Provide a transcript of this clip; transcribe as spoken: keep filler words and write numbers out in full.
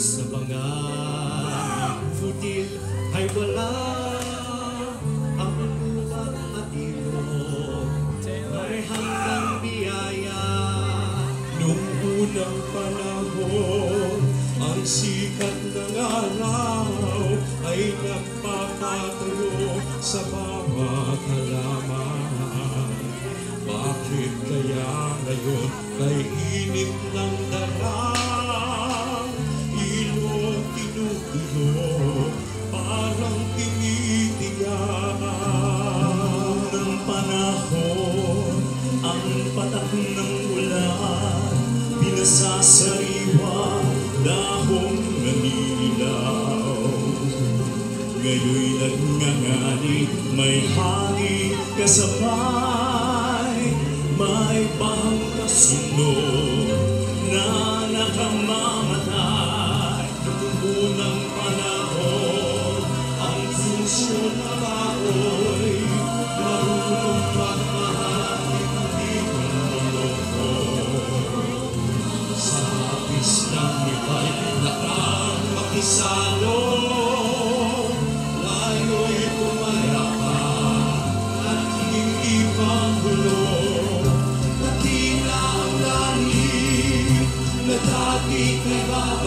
sa mga futil ay wala ang luwag at ilog, may hanggang biyaya. Nung unang panahon, ang sikat ng araw ay nagpapatayo sa bawat halaman. Bakit kaya ngayon kay init ng darang ilog tinutuyo parang tinitigan? Ng panahon, ang patak ng ulan pinasasariwa, dahong naninilaw. Ngayon'y nagngangani, may hangin kasabay, may bahang kasunod na nakamamatay. Noong unang panahon, ang puso na baoy marunong magmahal, hindi manloloko. Sa hapis ng iba'y nakapakisalo, layo'y pumayapa at hindi panggulo. Nakita ang langit na dati kay